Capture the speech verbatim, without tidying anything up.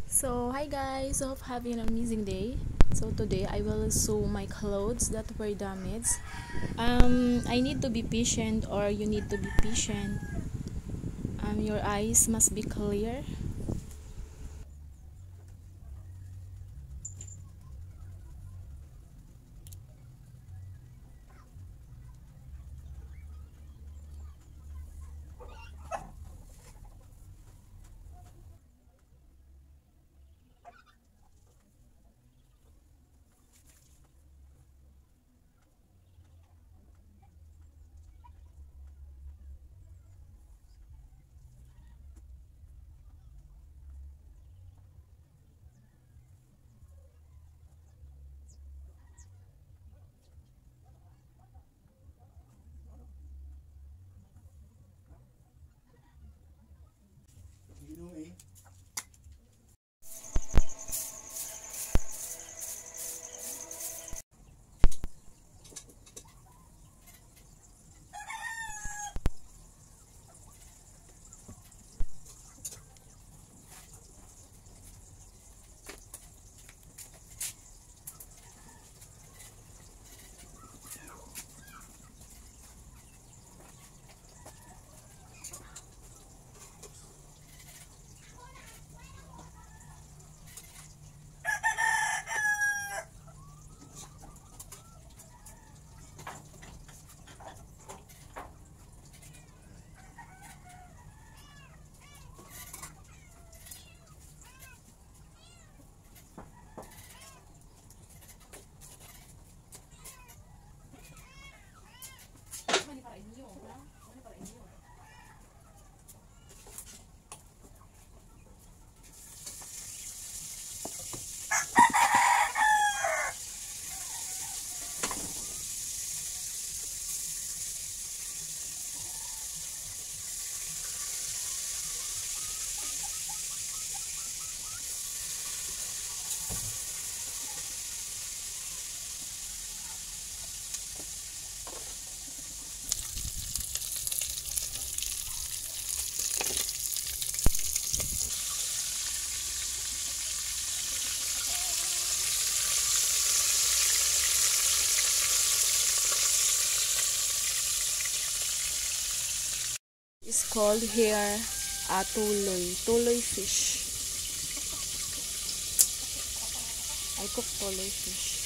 So hi guys, hope having an amazing day. So today I will sew my clothes that were damaged. Um, I need to be patient, or you need to be patient. Um, your eyes must be clear. It's called here a tuloy, tuloy fish. I cook tuloy fish.